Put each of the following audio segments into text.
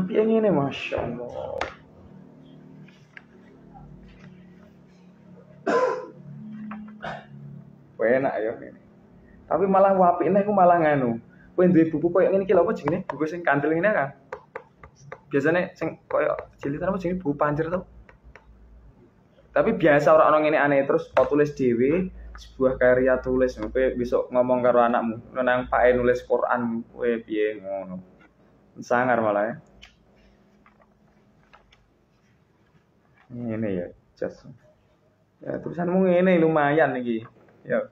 Piye ngene masyaallah. Enak ya ngene. Tapi malah apikne iku malah nganu. Kowe duwe buku koyo ngene iki lho apa jenenge? Buku sing kandel ngene kan. Biasane sing koyo jilitan apa jenenge buku pancir to. Tapi biasa ora ono ngene aneh terus kau tulis dhewe sebuah karya tulis kowe besok ngomong karo anakmu nang pake nulis Quran kowe piye ngono. Sangar malah ya. Ngene ya, jas. Ya tulisanmu ngene lumayan iki. Ya.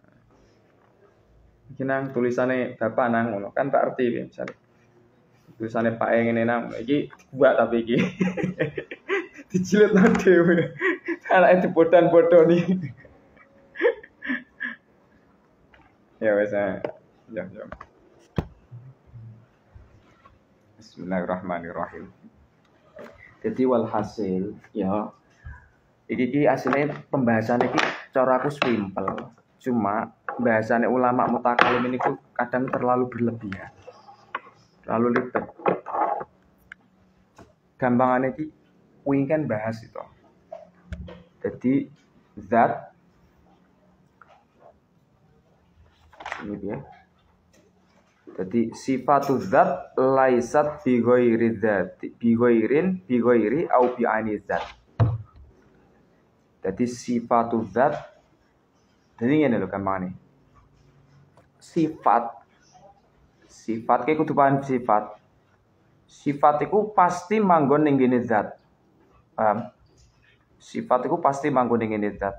Iki nang tulisane bapak nang ngono kan tak arti misalnya. Tulisane Pak ngene nang iki buat tapi iki. Dijilet nang dhewe. Anake dibodan-bodoni. Ya wes ya. Bismillahirrahmanirrahim. Jadi walhasil ya iki asline pembahasan iki cara aku simpel. Cuma bahasane ulama mutakalim ini kadang terlalu berlebihan. Terlalu ribet. Gampangane iki kuwi kan bahas itu. Jadi zat ini dia. Jadi sifatu zat laisat bi ghairi zat, bi ghairi au bi aini zat. Jadi sifatu zat jadi ngene lho gampangane. Sifat kayak kudu paham sifat. Sifat iku pasti manggon ning ngene zat. Paham? Sifat iku pasti manggon ning ngene zat.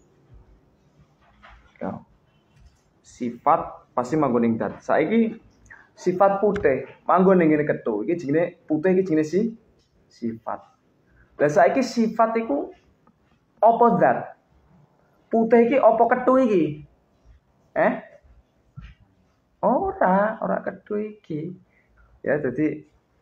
Ya. Sifat pasti manggon ning zat. Saiki sifat putih manggon ning ngene kethu. Iki jenenge putih iki jenenge sifat. Lah saiki sifat iku apa zat? Putih iki apa kethu iki? Ora kethu iki. Ya jadi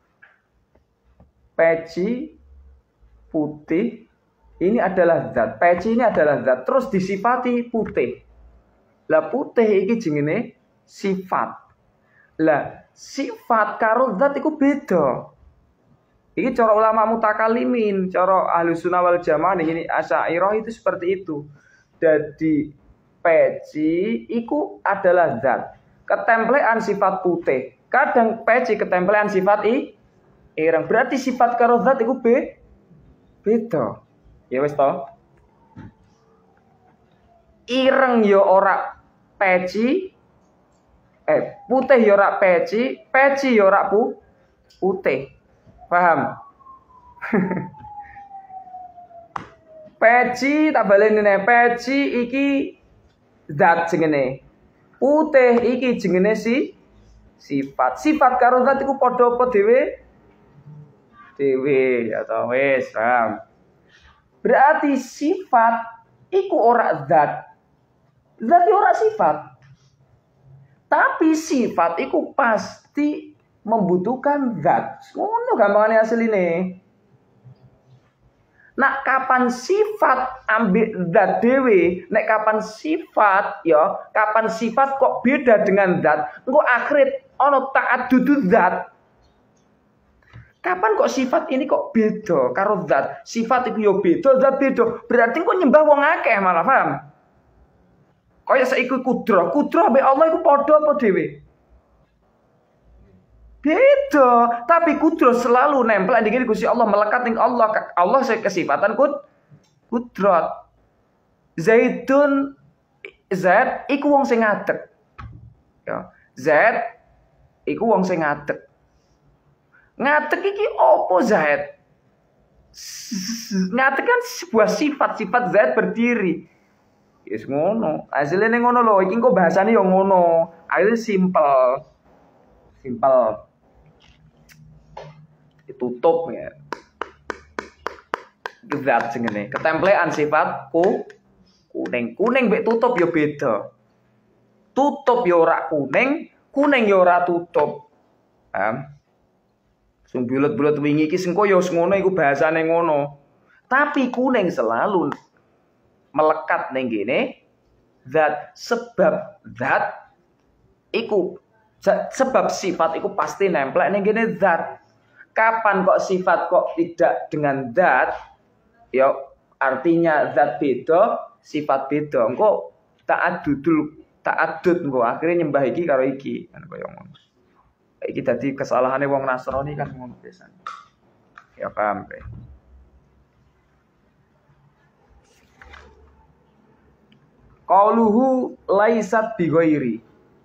peci putih ini adalah zat. Peci ini adalah zat terus disifati putih. Lah putih iki jenenge sifat. Lah sifat karo zat iku beda. Iki cara ulama mutakalimin, cara Ahlussunnah wal Jamaah ini Asy'ariyah itu seperti itu. Jadi peci iku adalah zat. Ketemplean sifat putih. Kadang peci ketemplean sifat ireng. Berarti sifat karo zat iku beda. Ya wis to. Ireng ya ora peci. Putih ya ora peci ya ora putih. Paham? Peci tak baleni nek peci iki zat jenenge. Putih iki jenenge sifat. Sifat karo zat iku padha apa dhewe? Dhewe ya to wis, paham. Berarti sifat iku ora zat. Zat ora sifat. Tapi sifat iku pasti membutuhkan zat. Ngono gampangane asline. Nak kapan sifat ambil zat dewe, nek kapan sifat ya, kapan sifat kok beda dengan zat, engko akhirat ana ta'addudu zat. Kapan kok sifat ini kok beda karo zat? Sifat itu yo beda, zat beda. Berarti kok nyembah wong akeh malah, paham? Kaya saiki kudra mbek Allah iku padha apa dhewe? Beda, tapi kudro selalu nempel di Gusti Allah, melekat ning Allah. Allah saya kesifatan kudrat. Zaidun Zaid iku wong sing ngadeg. Ya, Zaid iku wong sing ngadeg. Ngadeg iki opo Zaid? Ngadeg kan sebuah sifat Zaid berdiri. Wis ngono. Hasilnya ngono lho, iki kok bahasane yo ngono. Akhirnya simpel. Ditutup ya. Zat jenenge. Ketemplean sifat kuning mbek tutup ya beda. Tutup ya ora kuning ya ora tutup. Sing bulet-bulet wingi iki sing koyo ngono iku bahasane ngono. Tapi kuning selalu melekat ning kene zat sebab zat iku sebab sifat iku pasti nempel ning kene zat. Kapan kok sifat kok tidak dengan zat? Ya artinya zat beda, sifat beda. Engko ta'addud engko akhirnya nyembah iki karo iki. Kan koyo ngono. Iki dadi kesalahane wong Nasrani kan ngono biasane. Ya paham kowe. Qauluhu laisat bi ghairi.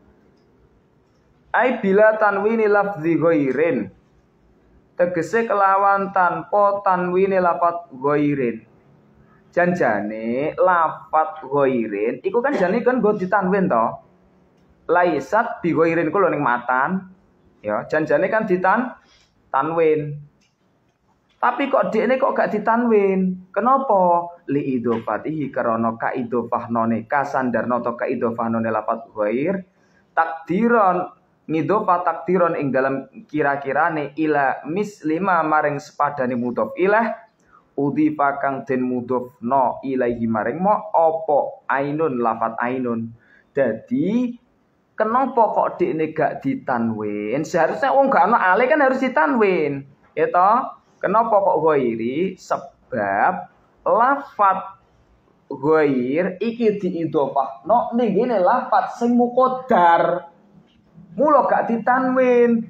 Ai bila tanwini lafzi ghairin. Tegese kelawan tanpa tanwini lafat ghairin. Janjane lafat ghairin iku kan jane kan nggo ditanwin to. Laisat bi ghairin ku lho ning matan. Ya, janjane kan tanwin. Tapi kok dekne kok gak ditanwin? Kenapa? Li idhofatihi karena kaidofahnone kasandarna to kaidofahnone lafat ghair takdiron ngidhofa takdiron ing dalam kira-kirane ila mislima maring sepadane mudhof ilah udhifa kang den mudhofna ilaihi maring mo apa ainun lafat ainun. Dadi kenapa kok dekne gak ditanwin? Seharusnya wong gak ana ale kan harus ditanwin. Ya toh? Kenapa kok ghairi? Sebab lafat ghair iki diidhofahno ning ngene lafat sing muqaddar. Mula gak ditanwin.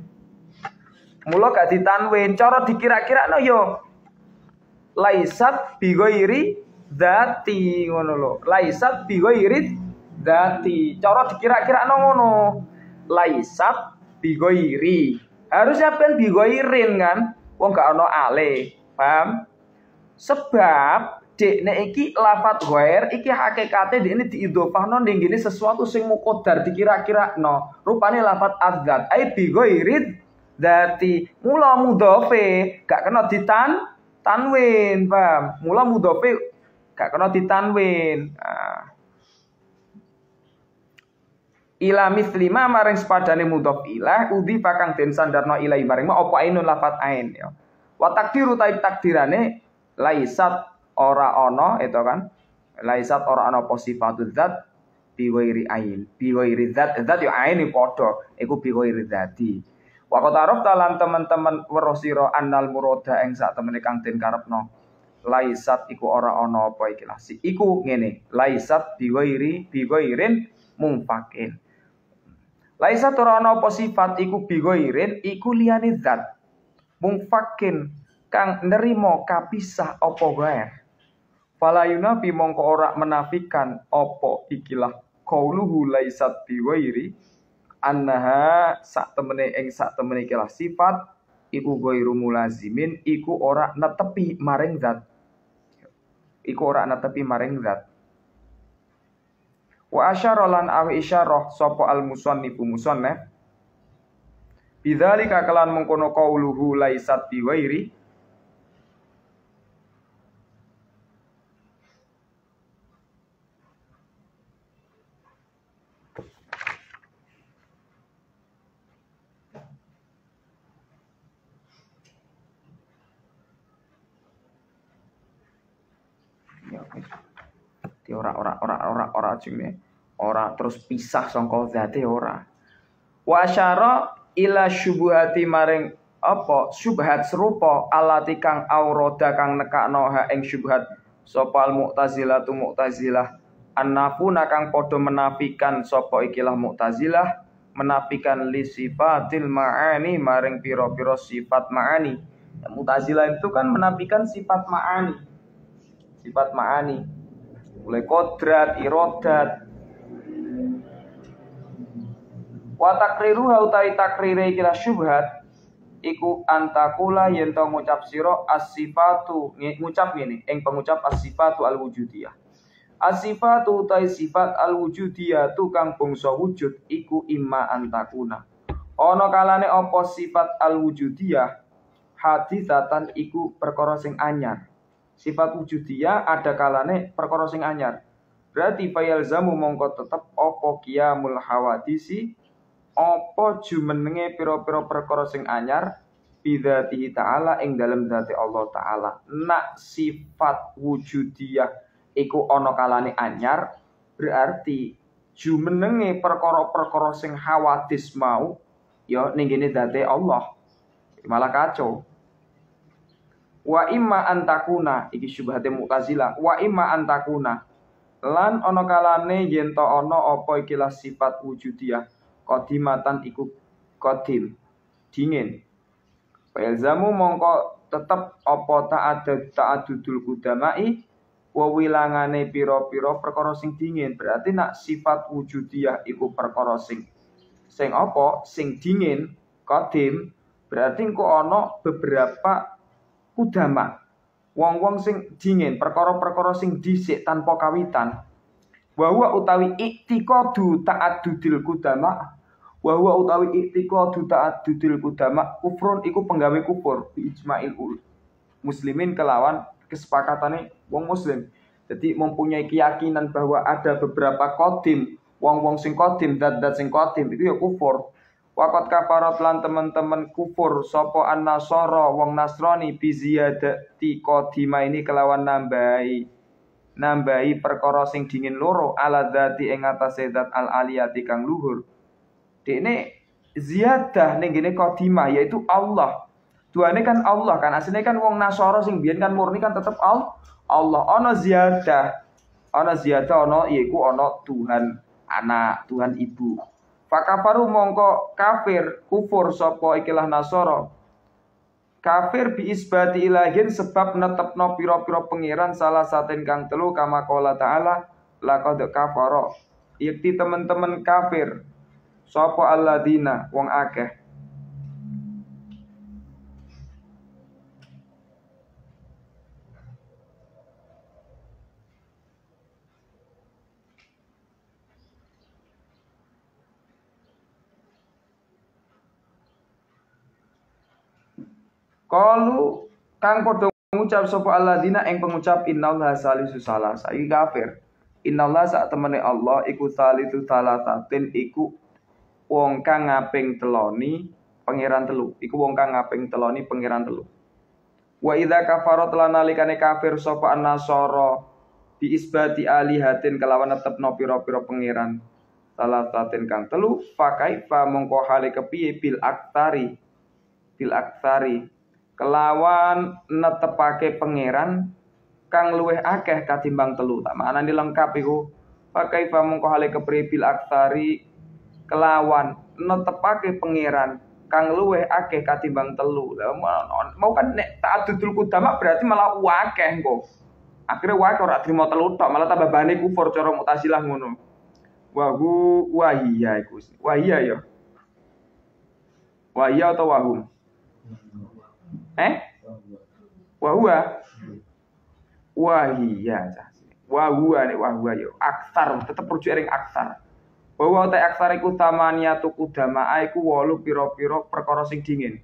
Cara dikira-kirakno yo laisat bi ghairi dzati ngono lho. Laisat bi ghairi dzati. Cara dikira-kirakno ngono. Laisat bi ghairi. Harusnya kan bi ghairin kan? Wong gak ono ale, paham? Sebab dekne iki lafat ghair iki hakikate dekne diidhofahno ning ngene sesuatu sing muqaddar dikira-kirakno. Rupane lafat adzat ai bi ghairid dzati. Mula mudhofe gak kena tanwin, paham? Mula mudhofe gak kena ditanwin. Ila mislima maring sepadane mudhof ilah udhi pakang den sandarno ilahi maring apa ainun lafat ain ya. Wa takdiru takdirane laisat ora ana itu kan. Laisat ora ana apa sifatuz zat bi ghairi ain. Bi ghairi zat ya ain padha iku bi ghairi dzati. Wa qataraf talan teman-teman weruh sira annal murada ing sak temene kang den karepno. Laisat iku ora ana apa iki lah. Iku ngene, laisat bi ghairin mumfakin. Laisa turana apa sifat iku bi ghairin iku liyane zat. Mungfakin kang nerimo kapisah apa ghair. Fala yunafi mongko ora menafikan apa ikilah qauluhu laisat bi ghairi annaha sak temene ikilah sifat iku ghairu mulazimin iku ora netepi maring zat. Wa asyara lan awi isyarah sapa al musannifu musannaf bidzalika kalan mengkono qauluhu laisat bi ghairi ora jenenge ora terus pisah sangka zate ora. Wa asyara ila syubhati maring apa syubhat serupa alati kang auroda kang nekakno ha ing syubhat sapa al mu'tazilah annafuna kang padha menafikan sapa ikilah mu'tazilah menafikan li sifatil ma'ani maring pira-pira sifat ma'ani. Mu'tazilah itu kan menafikan sifat ma'ani. Mulai kodrat, irodat. Wa takriru hautai takrire ikilah syubhat iku antakula yen to ngucap sira as-sifatu ngucap ngene ing pengucap as-sifatu al-wujudiyah. As-sifatu utai sifat al-wujudiyah tukang bangsa wujud iku imma antakuna. Ana kalane apa sifat al-wujudiyah hadisatan iku perkara sing anyar. Sifat wujudiyah ada kalane perkara sing anyar. Berarti fayalzamu mongko tetep apa qiyamul hawadisi apa jumenenge pira-pira perkara sing anyar bidzatihi ta'ala ing dalem zati Allah taala. Nak sifat wujudiyah iku ana kalane anyar berarti jumenenge perkara-perkara sing hawadis mau ya ning kene zati Allah. Malah kacau. Wa imma antakuna iki syubhate Mu'tazilah. Wa imma antakuna lan ana kalane yen to ana apa iki sifat wujudiyah qadimatan iku qadim dingin. Fa'ilzamu mongko tetep apa ta'adudul qudamai wewilangane pira-pira perkara sing dingin. Berarti nak sifat wujudiyah iku perkara sing apa? Sing dingin, qadim. Berarti engko ana beberapa kudama. Wong-wong sing dingin, perkara-perkara sing dhisik tanpa kawitan. Wa huwa utawi i'tiqadu ta'addudil qudama. Wa huwa utawi i'tiqadu ta'addudil qudama kufrun iku penggawe kufur bi ijma'il muslimin kelawan kesepakatane wong muslim. Jadi mempunyai keyakinan bahwa ada beberapa qadim, wong-wong sing qadim, dat-dat sing qadim itu ya kufur. Waqat kafarat lan teman-teman kufur sapa an-nasara wong Nasrani bi ziyadati qadima ini kelawan nambahi perkara sing dingin loro ala dzati ing atase zat al-aliyati kang luhur. Dekne ziyadah ning ngene qadimah yaitu Allah. Tuane kan Allah kan asline kan wong Nasara sing biyen kan murni kan tetep Allah. Ana ziyadah ana yaiku ana Tuhan anak, Tuhan ibu. Fakafaru mongko kafir kufur sapa ikilah Nasara. Kafir bi isbati ilahin sebab netepno pira-pira pangeran salah saten kang telu kama qala ta'ala laqad kafara. Yakti teman-teman kafir sapa alladzina wong akeh. Kalu kang padha ngucap sapa alladzina ing pengucap innallaha salisu salasa iki kafir. Innallaha sak temene Allah iku salisu salasatin iku wong kang ngaping teloni pangeran telu. Iku wong kang ngaping teloni pangeran telu. Wa idza kafarat lan nalikane kafir sapa an-nasara bi isbati alihatin kelawan netepno pira-pira pangeran salasatin kang telu fakaifa mongko hale kepiye bil aktari kelawan netepake pangeran kang luweh akeh katimbang telu. Tak maknane lengkap iku. Pakai mongko hale kepriye bil aktari kelawan netepake pangeran kang luweh akeh katimbang telu. Mau kan nek ta'addudul qudama berarti malah akeh engko. Akhire wae ora trimo telu tok, malah tambah bane kufur cara Mu'tazilah ngono. Wahia iku. Wahia ya. Wahia atau wahum? Wahia. Wahua nek wahua yo aksar tetep rujuk ring aksar. Bahwa ta aksar iku tamaniyatu qudama iku 8 pira-pira perkara sing dingin.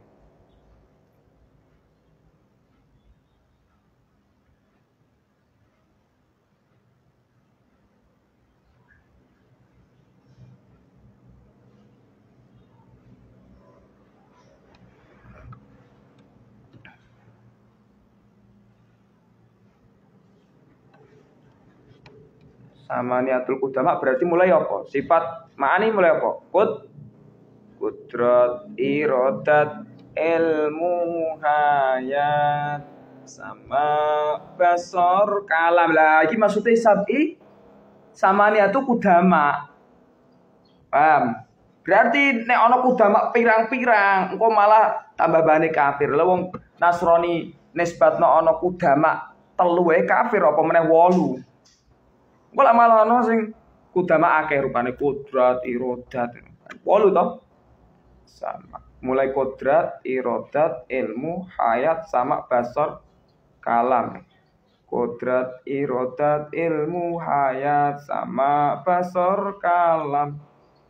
Samaniatul qudama berarti mulai apa? Sifat ma'ani mulai apa? Kudrat, iradat, ilmu, hayat, sama basor, kalam. Lah iki maksudnya samaniatul qudama. Paham? Berarti nek ana qudama pirang-pirang, engko malah tambah bane kafir. Lah wong Nasrani nisbatno ana qudama telu kafir apa meneh 8. Kok malah ana sing kudama akeh rupane kodrat, iradat. 8 to? Sama. Mulai kodrat, iradat, ilmu, hayat sama basar, kalam. Kodrat, iradat, ilmu, hayat sama basar, kalam.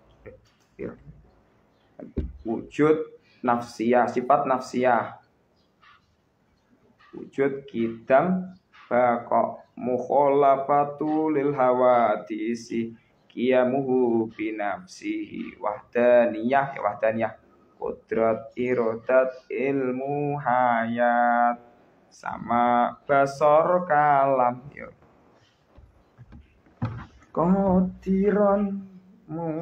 Wujud nafsiyah, sifat nafsiyah. Wujud kidam baqa mukhalafatu lil hawadisi qiyamuhu bi nafsihi wahdaniyah qudrat iradat ilmu hayat sama basar kalam yo qadiran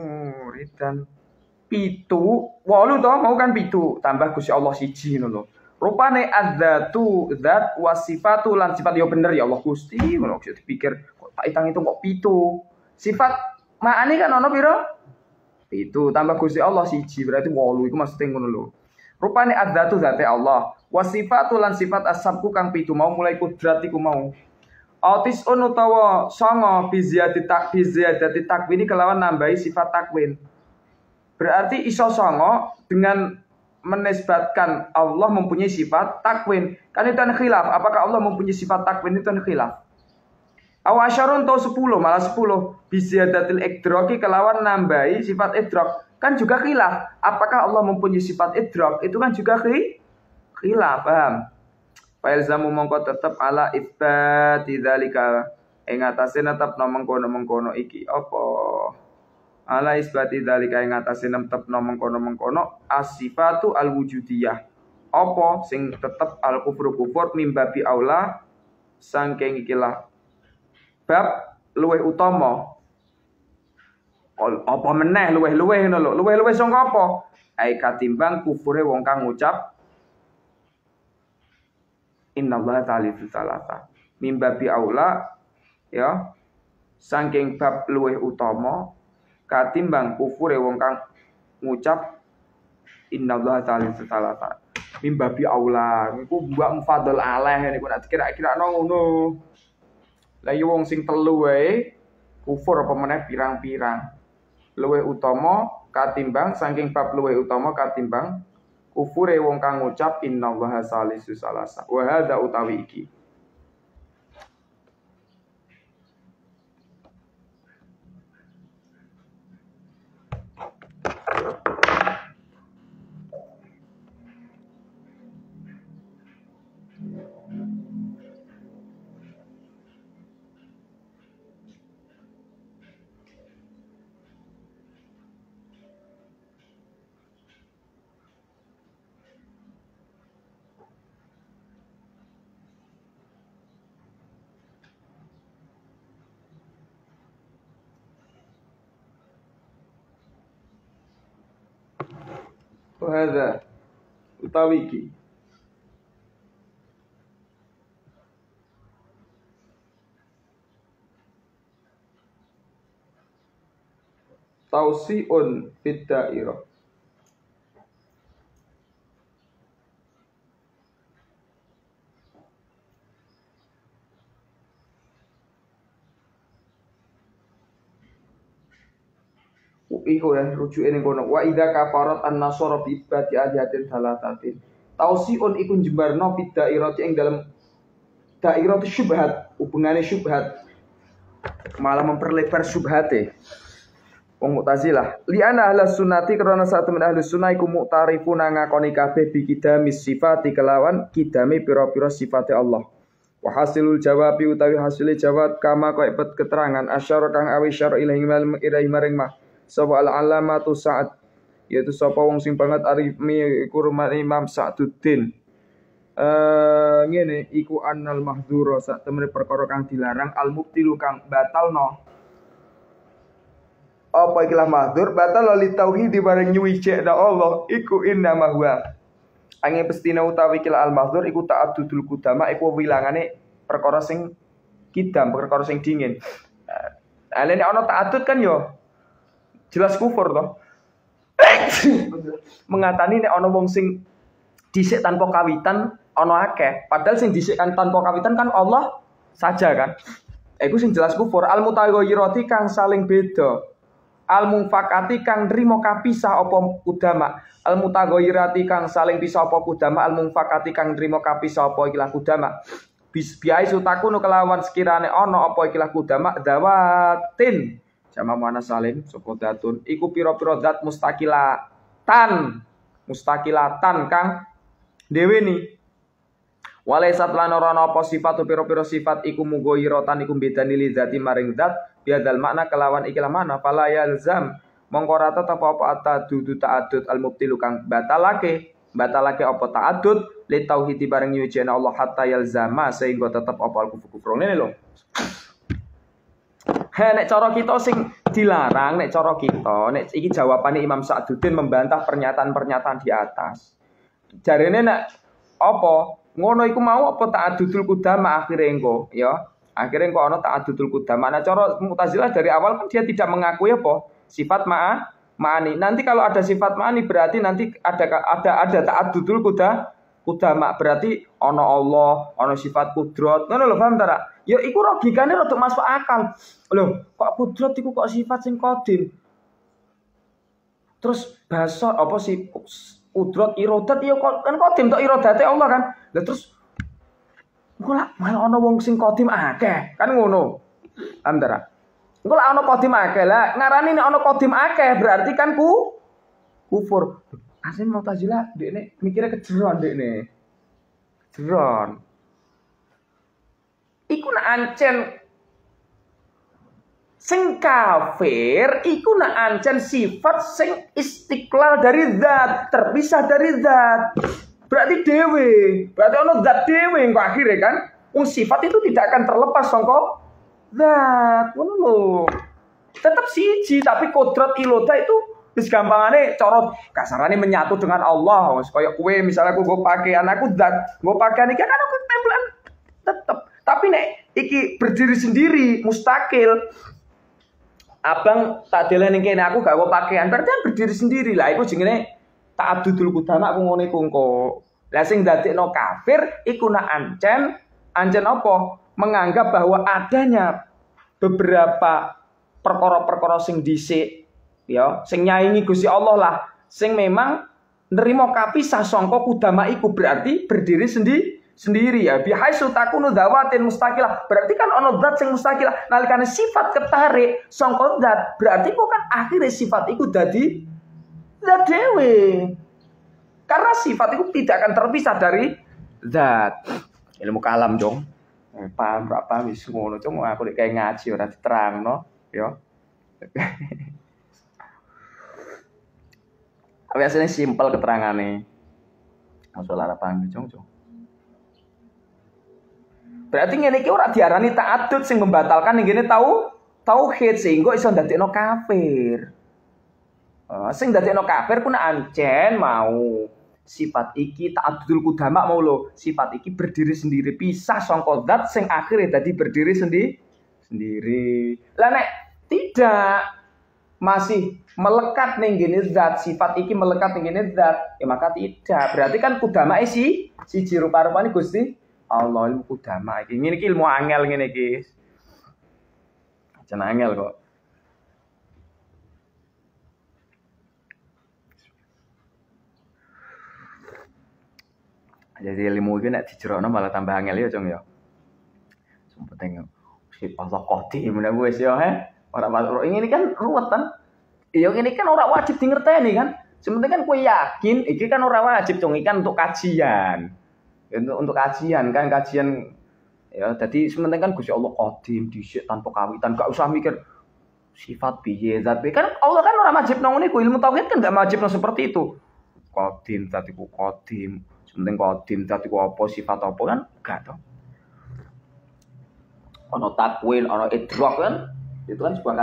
muridan 7 8 to mau kan 7 tambah Gusti Allah siji ngono lho Rupane adzatu zat wasifatu lan sifat yo bener ya Allah Gusti, ngono kok dipikir kok tak hitung kok 7. Sifat makane kan ono piro? 7 tambah Gusti Allah 1 berarti 8 iku maksudnya ngono lho. Rupane adzatu zate Allah, wasifatu lan sifat asabku kang 7 mau mulai kudrat iku mau. Autis utawa songo biziyati takwini kelawan nambahi sifat takwin. Berarti iso songo dengan menisbatkan Allah mempunyai sifat takwin. Kan itu khilaf. Apakah Allah mempunyai sifat takwin itu khilaf? Awasyarun tau 10 malah 10 biziyadatil idraki kelawan nambahi sifat idrak. Kan juga khilaf. Apakah Allah mempunyai sifat idrak? Itu kan juga khilaf. Paham? Failzamu mongko tetep ala itsbati dzalika ing atase netepno mengkono-mengkono iki apa ala isbati dzalika ing atase netepno mengkono-mengkono as-sifatu al-wujudiyah apa sing tetep al-kufur mimbabi aula saking ikilah bab luweh utama apa meneh luweh-luweh ngono lho luweh-luweh sangka apa ai katimbang kufure wong kang ngucap innallaha thalithu tsalatsa mimbabi aula ya saking bab luweh utama katimbang kufure wong kang ngucap innallaha thalithu tsalatsa mimbabi aula niku mbak mufadhal aleh niku nek kira-kira ngono la yo wong sing telu wae kufur apa meneh pirang-pirang luweh utama katimbang saking bab luweh utama katimbang kufure wong kang ngucap innallaha salisu salasa wa hadza utawi iki hadza utawi iki tausiun fid dairah iku ya rujuke ning kono wa idza kafarat an-nasara bi ibadi alihatin salatatin tausiun iku jembarno fid dairah ing dalam dairah syubhat hubungane syubhat malah memperlebar syubhate wong Mu'tazilah li ana ahlus sunnati karena satu min ahlus sunnah iku mu'tarifuna ngakoni kabeh bi kidamis sifati kelawan kidame pira-pira sifate Allah wa hasilul jawabi utawi hasile jawab kama kaya keterangan asyara kang awi syara ilahi maring mah sapa al-alamatu Sa'ad yaitu sapa wong sing banget arifmi iku rumah Imam Sa'duddin ngene iku annal mahdzura sak temene perkara kang dilarang al-mubtilu kang batalno apa ikilah mahdzur batal li tauhid bareng nyuwijekna Allah iku inna mahwa angin pestina utawi ikilah al-mahdzur iku ta'addudul qudama iku wilangane perkara sing kidam perkara sing dingin alene ana ta'addud kan yo jelas kufur toh. Mengatani nek ana wong sing dhisik tanpa kawitan ana akeh, padahal sing dhisik kan tanpa kawitan kan Allah saja kan. Iku sing jelas kufur. Al mutaghayyirati kang saling beda. Al munfakati kang nrimo kapisah apa udama. Al mutaghayyirati kang saling pisah apa udama, al munfakati kang nrimo kapisah apa ikilah udama. Biai sutakunu kelawan sekirane ana apa ikilah udama dawatin sama mana salim sokodatun iku piro-piro zat mustakilatan kang dewe ni walaisat lan ora ana apa sifat piro-piro sifat iku mughayyiratan iku bedani li zati maring zat biadal makna kelawan ikilah mana fala yalzam mongko ora tetep apa atadudu ta'addud al mubtilu kang batalake apa ta'addud li tauhid bareng nyucina Allah hatta yalzama sehingga tetep apa al kufur ngene lho. Nek cara kita sing dilarang, nek cara kita, nek iki jawabane Imam Sa'duddin membantah pernyataan-pernyataan di atas. Jarene nek apa? Ngono iku mau apa ta'addudul qudama akhire engko, ya. Akhirnya engko ana ta'addudul qudama. Nah, cara Mu'tazilah dari awal kan dia tidak mengakui apa? Sifat ma'ani. Nanti kalau ada sifat ma'ani berarti nanti ada ta'addudul qudama. Berarti ana Allah, ana sifat kudrat. Ngono lho, paham ta? Ya iku logikane rada masuk akal. Lho, kok kudrat iku kok sifat sing qadim. Terus basa apa sih kudrat irodat ya kan qadim tok irodate Allah kan. Lah terus engko lak malah ana wong sing qadim akeh, kan ngono. Antara. Engko lak ana qadim akeh lah, ngarani nek ana qadim akeh berarti kan kufur. Asline Mu'tazilah dekne mikire kejeron dekne. Kejeron. Iku nak ancen sing kafir iku nak ancen sifat sing istiqlal dari zat, terpisah dari zat. Berarti dewe, berarti ono zat dewe engko akhire kan. Wong sifat itu tidak akan terlepas saka zat. Ngono lho. Tetap siji tapi kodrat iloda itu wis gampangane cara kasarane menyatu dengan Allah. Wis kaya kowe misalnya aku nggo pakaian aku zat, nggo pakaian iki kan aku tempelan tetep. Tapi nek iki berdiri sendiri, mustakil. Abang tak deleng ning kene aku gak nggo pakaian, berarti kan berdiri sendiri lah. Iku jenenge ta'addudul qudama aku ngene iku engko. Lah sing dadekno kafir iku nak ancen apa? Menganggap bahwa adanya beberapa perkara-perkara sing dhisik ya, sing nyaingi Gusti Allah lah, sing memang nerima kapisah sangka qudama iku berarti berdiri sendiri ya. Bihaisu takunu dzawatin mustaqilah. Berarti kan ono zat sing mustaqilah. Nalikane sifat ketarik sangka zat, berarti kok kan akhirnya sifat iku dadi zat dewe. Karena sifat itu tidak akan terpisah dari zat. Ilmu kalam, Jong. Paham berapa wis ngono, Jong. Aku nek kayak ngaji ora diterangno, ya. Biasanya simpel keterangane. Masalah ora paham, Jong. Berarti ngene iki ora diarani ta'addud sing membatalkan ngene tauhid sehingga iso ndadekno kafir. Sing dadekno kafir ku ancen mau sifat iki ta'addudul qudama mau lho, sifat iki berdiri sendiri pisah sangka zat sing akhire dadi berdiri sendiri. Lah nek tidak masih melekat ning ngene zat, sifat iki melekat ning ngene zat, ya maka tidak. Berarti kan qudama siji rupa-rupane Gusti Allah. Ilmu qudama iki. Ngene iki ilmu angel ngene iki. Jan angel kok. Jadi ilmu iki nek dijerokno malah tambah angel ya, Jong ya. Sumpah tengok. Si Allah qadim menawa wis ya, Ora ini kan ruwet kan. Iya ini kan ora wajib di ngerteni kan. Sementing kan kowe yakin iki kan ora wajib, Jong, iki kan untuk kajian. Untuk kajian kan kajian ya. Jadi sementing kan Gusti Allah qadim dhisik tanpa kawitan, gak usah mikir sifat piye zat piye. Kan Allah kan ora wajib nang ngene, ilmu tauhid kan gak wajib seperti itu. Qadim zat iku qadim. Penting qadim dadi apa sifat apa kan enggak toh. Ono takwil, ono idrak kan. Itu kan sebuah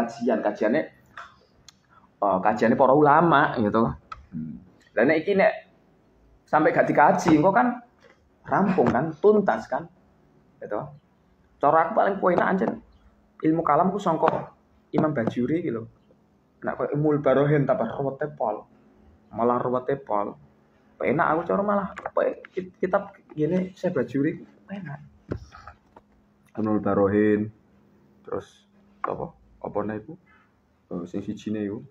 kajiannya para ulama gitu. Lah nek iki nek sampai gak dikaji engko kan rampung kan, tuntas kan. Gitu. Cara aku paling poin ancen ilmu kalam ku sangka Imam Bajuri iki lho. Nek koyo Ummul Barohin tambah ruwete pol. Malah ruwete pol. Enak aku cara malah kitab gini saya Bajuri enak. Ummul Barohin terus apa nih ibu sing sijine iku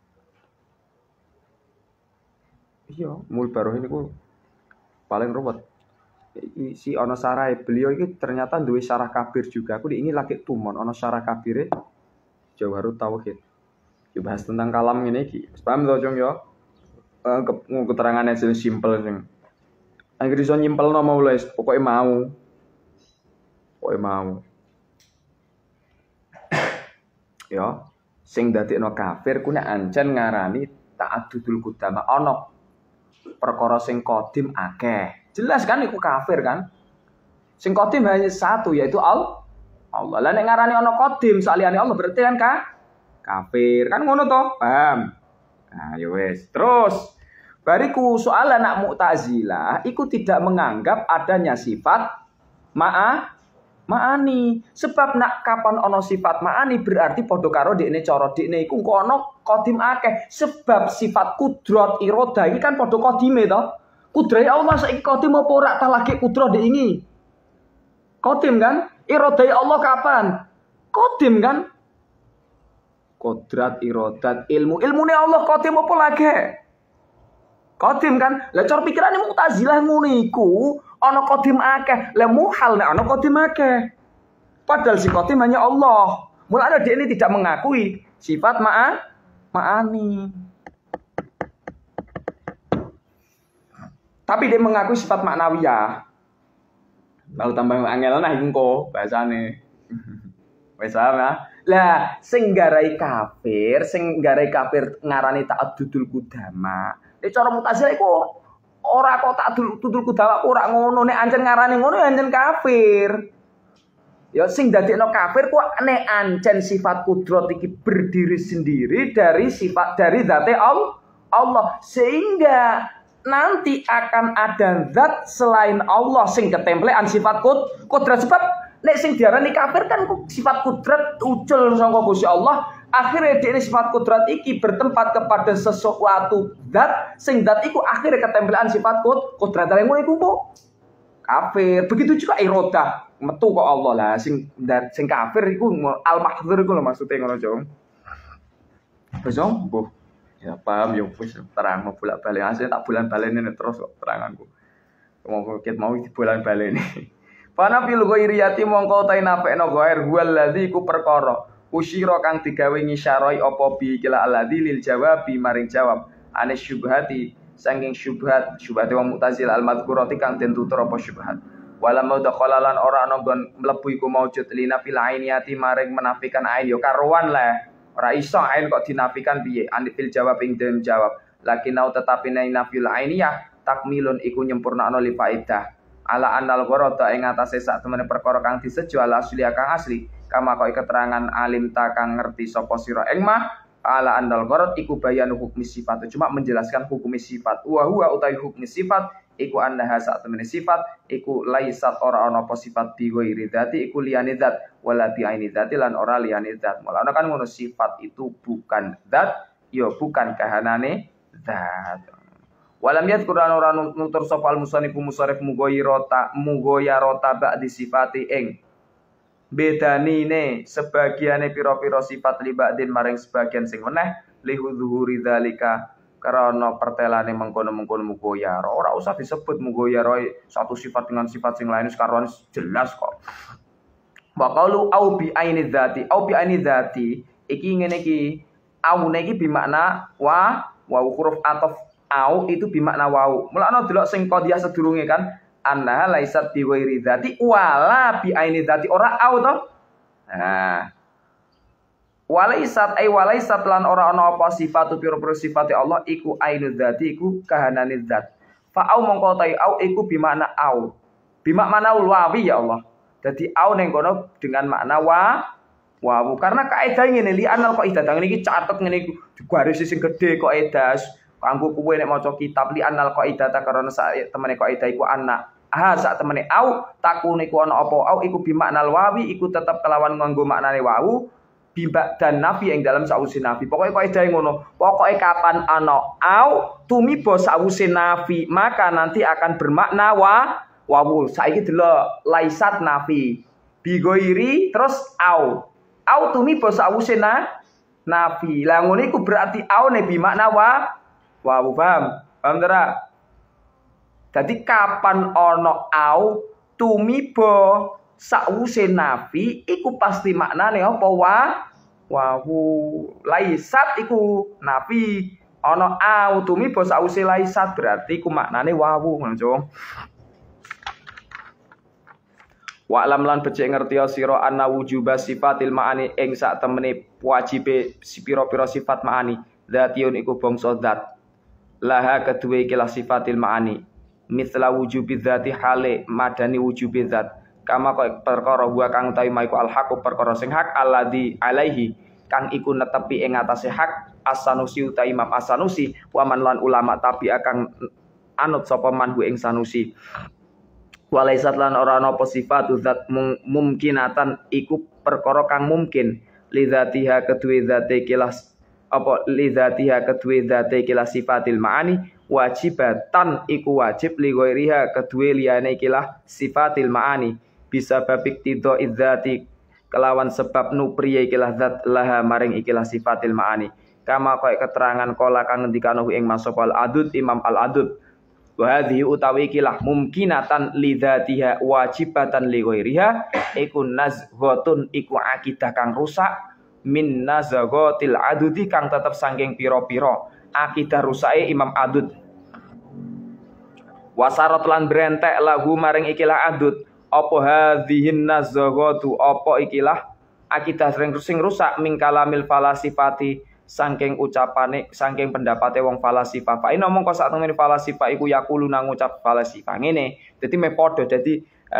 iya Ummul Barohin iku paling ruwet. Si ono sarai beliau ini ternyata duwe syarah kabir juga. Aku diingin lagi tumon ono syarah kabire Jawharut Tauhid. Yo bahas tentang kalam ngene iki. Paham to, Jong ya? Keterangannya sing simpel sing. Anggere iso nyimpelno mau wis, pokoke mau. Ya, sing dadekno kafir ku nek ancen ngarani ta'addudul qudama ana perkara sing qadim akeh. Jelas kan iku kafir kan? Sing qadim hanya satu yaitu Allah. Lah nek ngarani ana qadim saliyane Allah berarti kan kafir. Kan ngono to? Paham? Nah, ya wis. Terus Bariku soal anak Mu'tazilah iku tidak menganggap adanya sifat ma'ani. Sebab nak kapan ono sifat ma'ani berarti padha karo dekne cara dekne iku engko ono qadim akeh. Sebab sifat kudrat iroda iki kan padha qadime to. Kudrat Allah saiki qadim apa ora ta lagi kudrat dek ini. Qadim kan? Iroda Allah kapan? Qadim kan? Kodrat, irodat, ilmunya Allah qadim apa lagi? Qadim kan? Lah cara pikirane Mu'tazilah ngono iku ana qadim akeh. Lah muhal nek ana qadim akeh. Padahal si qadim hanya Allah. Mulane dia ini tidak mengakui sifat ma'ani. Tapi dia mengakui sifat maknawiyah. Lalu tambah angel nah iku bahasane. Wis sama. Lah sing garai kafir ngarani ta'addudul qudama. Nek cara Mu'tazilah iku ora kok ta'addudul qudama ora ngono, nek ancen ngarani ngono ya ancen kafir. Ya sing dadekno kafir ku nek ancen sifat kudrat iki berdiri sendiri dari sifat dari zate Allah sehingga nanti akan ada zat selain Allah sing ketemplean sifat kudrat. Sebab nek sing diarani kafir kan sifat kudrat ucul saka Gusti Allah, akhirnya dia sifat kudrat iki bertempat kepada sesuatu zat sing zat iku akhirnya ketempelan sifat kudrat. Lah ngono iku kok kafir. Begitu juga irodah metu kok Allah lah sing kafir iku al-mahdzur iku lho maksude ngono, Jong. Besong, boh. Ya paham ya wis terang mau bolak-balik asline tak bulan baleni terus kok teranganku. Mau bulan baleni. Pana fil ghairiyati mongko ta nafekno ghair huwal ladzi ku perkara usyira kang digawe ngisyarai apa bi kila alladzi lil jawabi maring jawab ane syubhati saking syubhat wong Mu'tazilah al madhkurati kang den tutur apa syubhat wala mudkhalalan ora ana nggon mlebu iku maujud lina fil ainiyati maring menafikan ain yo karuan lah ora iso ain kok dinafikan piye ane fil jawab ing den jawab lakinau tetapi nafil ainiyah takmilun iku nyempurnakno li faedah ala annal gharada ing atase sak temene perkara kang disejo ala asli kang asli kama kok keterangan alim ta kang ngerti sapa sira ing mah ala annal gharad iku bayanu hukmi sifat cuma menjelaskan hukum sifat wa huwa utai hukmi sifat iku annaha sak temene sifat iku laisat ora ana apa sifat bi ghairi dzati iku liyane zat wala bi aini dzati lan ora liyane zat mulane kan ngono sifat itu bukan zat ya bukan kahanane zat. Walam yadkuran ora nutur sapa al-musannifu musarrif mugoyarota ba'di sifati ing bedanine sebagiane pira-pira sifat libadin maring sebagian sing meneh lihudzuhuri dzalika karena pertelane mengkono-mengkono mugoyar ora usah disebut mugoyar satu sifat dengan sifat sing lain sekarang jelas kok. Wa qaulu au bi aini dzati iki ngene iki aune iki bimakna wa huruf ataf au itu bimakna wau. Mulane delok sing qadhiyah sedurunge kan anna laisat bi ghairi dzati wala bi aini dzati ora au to. Nah. Walaisat lan ora ana apa sifatu pira-pira sifate Allah iku ainu dzati iku kahanane zat. Fa au mongko ta au iku bimakna au. Bimakna wawi ya Allah. Dadi au ning kono dengan makna wawu karena kaidah ngene li anal kaidah iki catet ngene iku garis sing gedhe kaidah kanggo kowe nek maca kitab li anal qaidata karena sak temene kaidah iku anak sak temene au takune iku ana apa au iku bimaknal wawi iku tetep kelawan nganggo maknane wau bibak dan nafi yang dalam sawuse nafi pokoke kaidah ngono pokoke kapan ana au tumiba sawuse nafi maka nanti akan bermakna wawu saiki delok laisat nafi bigoiri terus au tumiba sawuse nafi lah ngono iku berarti au ne bimakna Wow, paham tera. Jadi kapan ono au tumiba sawuse nafi iku pasti maknane apa wawu laisat iku nafi ono au tumiba sawuse laisat berarti iku maknane wawu ngono. Wa lam lan becik ngerti sira anna wujuba sifatil ma'ani ing sak temene wajibe pira-pira sifat ma'ani dzatiyun iku bangsa zat laha kedua ikilah sifatil ma'ani mithla wujubi dzati hale madani wujubi dzat kama kok perkara wa kang tawi maiku al haqu perkara sing hak alladzi alaihi kang iku netepi ing atase hak As-Sanusi uta Imam As-Sanusi wa man lan ulama tapi akan anut sapa man ing Sanusi. Walaisat lan ora ana apa sifat zat mumkinatan iku perkara kang mungkin lidzatiha kedue zate kilas apa lidzatiha kedue zate kilas sifatil ma'ani wajibatan iku wajib li ghairiha kedue liyane ikilah sifatil ma'ani bisa babik tidho idzati kelawan sebab nupriye ikilah zat laha maring ikilah sifatil ma'ani kama kaya keterangan kala kang ngendikano ing masopal adud Imam Al-Adud wa hadhihi utawi ikilah mumkinatan lidzatiha wajibatan li ghairiha iku nazghatun iku akidah kang rusak min nazghatil adudi kang tetep saking pira-pira akidah rusake Imam Adud wasarat lan brentek lagu maring ikilah Adud apa hadhihin nazghatu apa ikilah akidah sing rusak min kalamil falasifati saking ucapane saking pendapate wong falasifah fa ina mongko sak temene falasifah iku yaqulu nang ngucap falasifah ngene dadi me padha dadi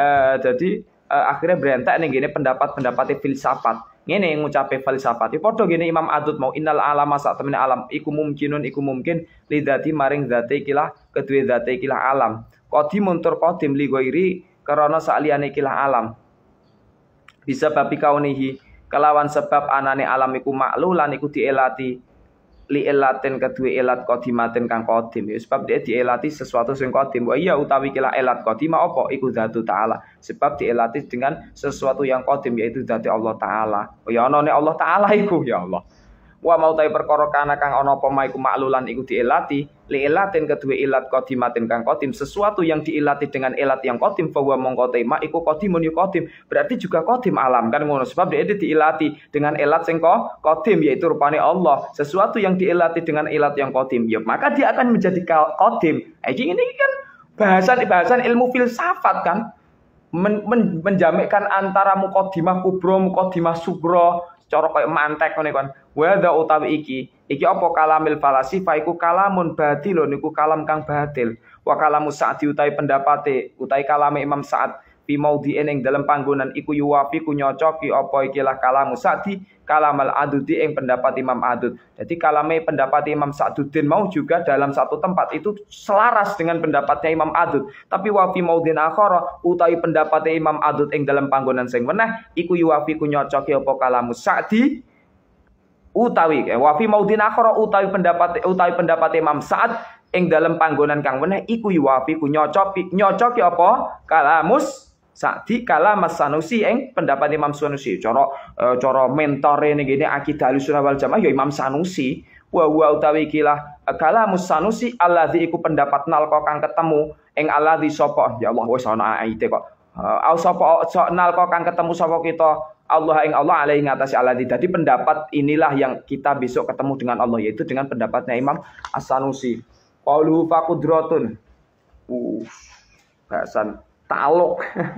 akhirnya berentek ning ngene pendapat-pendapate filsafat ngene ngucape filsafat padha ngene Imam Adud mau innal alama sak temene alam iku mungkin lidati maring zate ikilah kedue zate ikilah alam qadimun tur qadim li ghairi karena saliyane ikilah alam bisa babi kaunihi kelawan sebab anane alam iku maklulan iku dielati li elaten kedue elat qadimaten kang qadim sebab dia dielati sesuatu sing qadim wa iya utawi kila elat qadima apa iku zatu taala sebab dielati dengan sesuatu yang qadim yaitu zat Allah taala ya ana nek Allah taala iku ya Allah wa mau ta perkara kana kang ana apa maiku maklulan iku dielati li elaten kedue elat qadimaten kang qadim sesuatu yang dielati dengan elat yang qadim bahwa mongko tema iku qadimun yu qadim berarti juga qadim alam kan ngono sebab dia dielati dengan elat sing qadim yaitu rupane Allah sesuatu yang dielati dengan elat yang qadim ya maka dia akan menjadi qadim ini kan bahasan ilmu filsafat kan menjamikkan antara muqaddimah kubra muqaddimah sugra cara kaya mantek ngene kan wa dza utawi iki apa kalamil falasifah iku kalamun batil niku kalam kang batil wa kalamu Sa'di utawi pendapate utawi kalame Imam Sa'ad fi maudhi'in ing dalem panggonan iku yuwafi ku nyocoki apa ikilah kalamu Sa'di kalamal adudi ing pendapat Imam Adud jadi kalame pendapat Imam Sa'duddin mau juga dalam satu tempat itu selaras dengan pendapatnya Imam Adud tapi wa fi maudhin akhara utawi pendapate Imam Adud ing dalam panggonan sing meneh iku yuwafi ku nyocoki apa kalamu Sa'di utawi wa fi maudhin akhara utawi pendapat Imam Sa'ad ing dalam panggonan kang meneh iku yuwafi ku nyocoki apa kalamus Sa'di kalam Sanusi ing pendapat Imam Sanusi cara mentore ning ngene akidah Ahlussunnah wal Jamaah ya Imam Sanusi wa utawi kilah kalam Sanusi alladzi iku pendapat nalika kang ketemu ing alladzi sapa ya Allah wis ana ayate kok sapa nalika kang ketemu sapa kita Allah ing Allah alaihi ngatasi alladzi dadi pendapat inilah yang kita besok ketemu dengan Allah yaitu dengan pendapatnya Imam As-Sanusi qauluhu faqudratun bahasan ta'alluq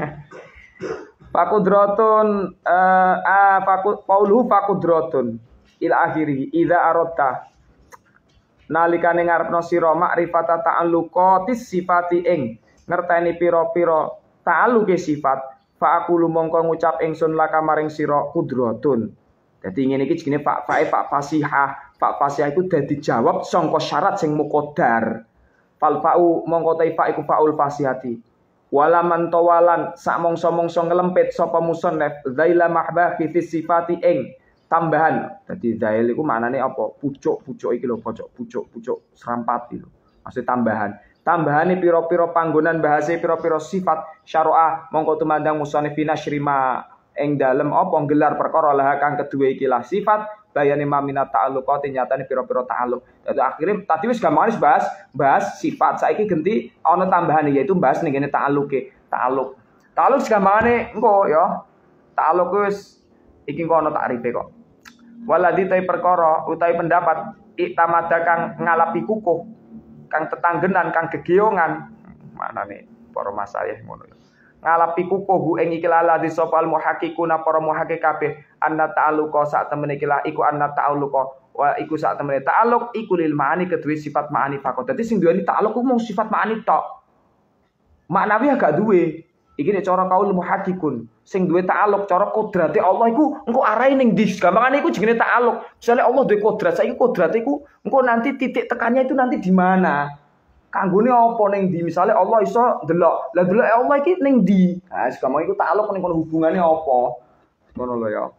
faqudratun qauluhu faqudratun ila akhirih idza aradta nalikane ngarepno sira makrifata ta'alluqatis sifati ing ngerteni pira-pira ta'alluqe sifat fa aku mongko ngucap ingsun laka maring sira qudratun dadi ngene iki jenenge fa fasihah iku dadi jawab sangka syarat sing muqaddar fal fa'u mongko ta iku faul fasihati walaman tawalan sak mongso-mongso ngelempit sapa musannaf zaila mahbahi fi sifati ing tambahan dadi zail iku maknane apa pucuk-pucuk iki lho pucuk serampat iki lho maksud tambahane pira-pira panggonan bahasa pira-pira sifat syara'ah mongko tumandang musannaf nasrima ing dalem apa gelar perkara lah kang kedua iki lah sifat bayane maminat ta'alluqat nyatane pira-pira ta'alluq. Dadi akhire tadi wis gampang bahas sifat. Saiki genti ana tambahane yaitu bahas ning ngene ta'alluqe. Ta'alluq gampangane engko ya. Ta'alluq wis iki kok ana takrife kok. Waladhi tai perkara utawi pendapat iktamada kang ngalapi kukuh, kang tetanggenan, kang gegeongan. Manane para masalah ngono. Ngalapi kukuh ing iki lala disopal muhaqqiquna para muhaqqiq kabeh anna ta'alluqa sak temene iki iku anna ta'alluqa wa iku sak temene ta'alluq iku lil ma'ani kedue sifat ma'ani fakot. Dadi sing duweni ta'alluq mung sifat ma'ani tok. Maknawi agak duwe. Iki nek cara kaul muhakkikun, sing duwe ta'aluk cara kodrate Allah iku engko arahe ning ndi? Gampangane iku jenenge ta'aluk. Misale Allah duwe kodrat, saiki kodrate iku engko nanti titik tekannya itu nanti di mana? Kanggone apa ning ndi? Misale Allah iso delok. Lah delok Allah iki ning ndi? Nah, gampang iku ta'aluk ning kono hubungane apa? Ngono lho ya.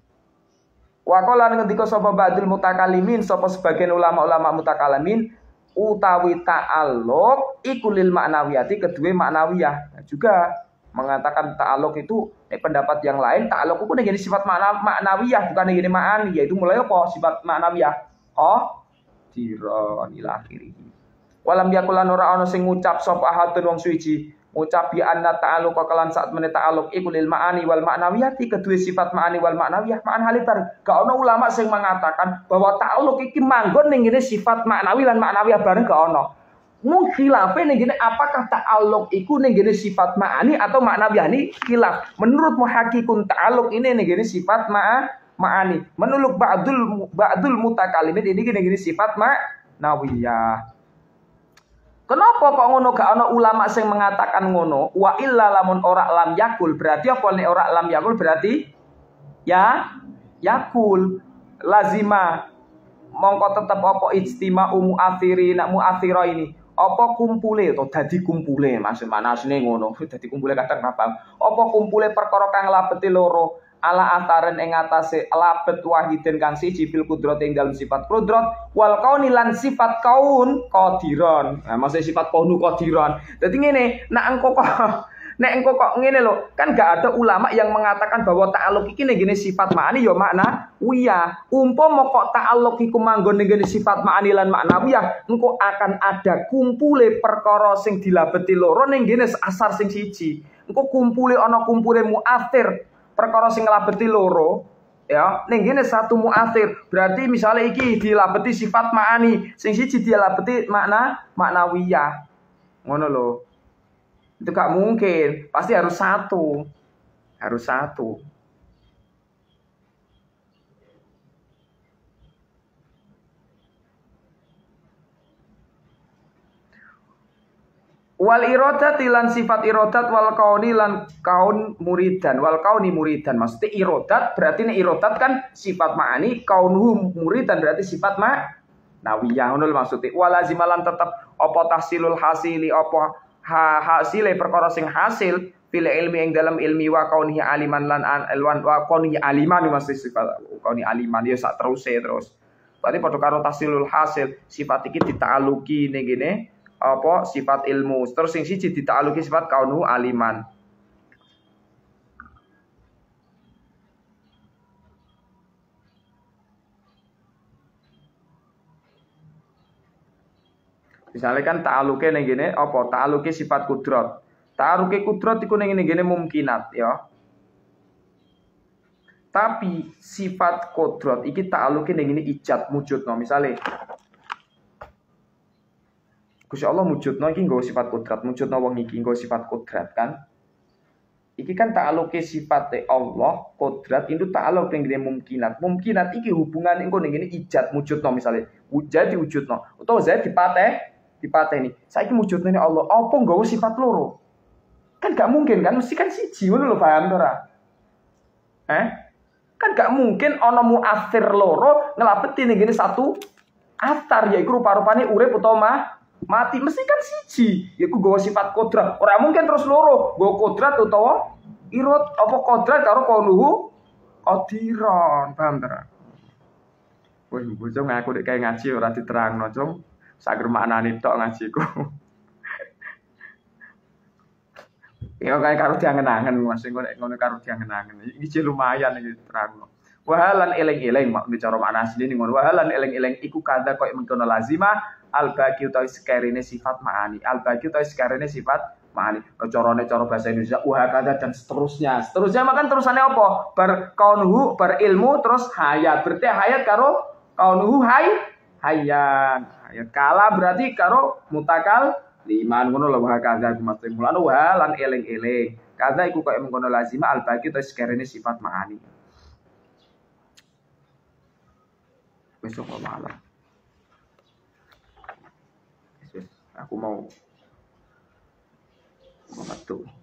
Wa qala ngendika sapa ba'dul mutakalimin, sapa sebagian ulama-ulama mutakalimin utawi ta'aluk iku lil maknawiyati kedue maknawiyah. Nah, juga mengatakan ta'aluk itu pendapat yang lain ta'aluk itu ning sifat maknawiyah bukan ning ma'ani, yaitu mulai apa sifat maknawiyah. Oh, diron ila akhirih. Walam yakulan ora ana sing ngucap sapa ahadun wong suci ngucap bi anna ta'alluq kalan saat meneh ta'alluq iku lil ma'ani wal ma'nawiyati kedue sifat ma'ani wal ma'nawiyah ma'an halitar. Gak ana ulama sing mengatakan bahwa ta'alluq iki manggon ning ngene sifat ma'nawi lan ma'nawiyah bareng gak ana. Mung khilafe ning ngene apakah ta'alluq iku ning ngene sifat ma'ani atau ma'nawiyah ini khilaf. Menurut muhakkikun ta'alluq ini ning ngene sifat ma'ani. Menurut ba'dul mutakalimin ini ning ngene sifat ma'nawiyah. Kenapa kok ngono gak ana ulama sing mengatakan ngono? Wa illa lamun ora lam yakul berarti apa nek ora lam yakul berarti ya yakul lazima mongko tetep apa ijtima muathiri nak muathira ini apa kumpule to dadi kumpule maksud manasne ngono dadi kumpule kadang apa apa kumpule perkara kang labete loro ala ataren ing atase labet wahidin kang siji fil kudrat ing dalem sifat kudrat wal kauni lan sifat kaun qadiron. Nah, maksud sifat kaunu qadiron. Dadi ngene, nek engko kok ngene lho, kan gak ada ulama yang mengatakan bahwa ta'alluq iki ning ngene sifat ma'ani ya makna wiyah. Umpama kok ta'alluq iku manggon ning ngene sifat ma'ani lan maknawiyah, engko akan ada kumpule perkara sing dilabeti loro ning ngene asar sing siji. Engko kumpule ana kumpule muathir perkara sing nglabeti loro ya ning ngene satu muathir berarti misalnya iki dilabeti sifat ma'ani sing siji dilabeti maknawiyah ngono lho itu gak mungkin pasti harus satu wal iradat lan sifat iradat wal kauni lan kaun muridan wal kauni muridan maksudnya iradat berarti nek iradat kan sifat ma'ani kaunhu muridan berarti sifat ma'nawiyah ngono maksudnya walazimalan tetep apa tahsilul hasili apa hasile perkara sing hasil fil ilmi ing dalam ilmi wa kaunihi aliman lan alwan wa kaunihi aliman maksudnya sifat kauni aliman ya sak terus berarti padha karo tahsilul hasil sifat iki dita'aluki ning ngene apa sifat ilmu terus sing siji dita'aluki sifat kaunu aliman. Misalnya kan ta'aluke ning ngene apa ta'aluke sifat kudrat. Ta'aluke kudrat iku ning ngene mungkinat ya. Tapi sifat kudrat iki ta'aluke ning ngene ijad wujudno misale Gusti Allah mujudno iki nggo sifat kodrat, mujudno wong iki nggo sifat kodrat kan. Iki kan ta'aluke sifate Allah, kodrat itu ta'aluk ning ngene mungkinat. Mungkinat iki hubungan engko ning ngene ijad mujudno misale. Wujud diwujudno utawa zat dipateni. Saiki mujudne Allah, apa nggawa sifat loro? Kan gak mungkin kan, mesti kan siji ngono lho paham ora? Kan gak mungkin ana muathir loro nglabeti ning ngene satu athar yaiku rupa-rupane urip utawa mati mesti kan siji yaiku gawa sifat kodrat ora mungkin terus loro gawa kodrat utawa irot apa kodrat karo kaunuhu qadiran paham ta wis bocah ngaku nek kae ngaji ora diterangno cung sager maknane tok ngajiku ya kae karo diangen-angen Mas nek ngono karo diangen-angen iki lumayan iki diterangno wahalan eling-eling mak bicara makna asline ngono wahalan eling-eling iku kada koyo mengkono lazimah al-baqi utawi sekarene sifat ma'ani al-baqi utawi sekarene sifat ma'ani kecorone cara bahasa Indonesia kada dan seterusnya makan terusannya apa bar kaunuhu bar ilmu terus hayat berarti hayat karo kaunuhu hayat kala berarti karo mutakal liman ngono lho kada mesti mulane wahalan eling-eling kada iku koyo mengkono lazimah al-baqi utawi sekarene sifat ma'ani besok malam aku mau metu